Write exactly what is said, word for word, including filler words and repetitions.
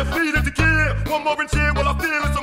defeated to kill. One more and chill while I feel it's a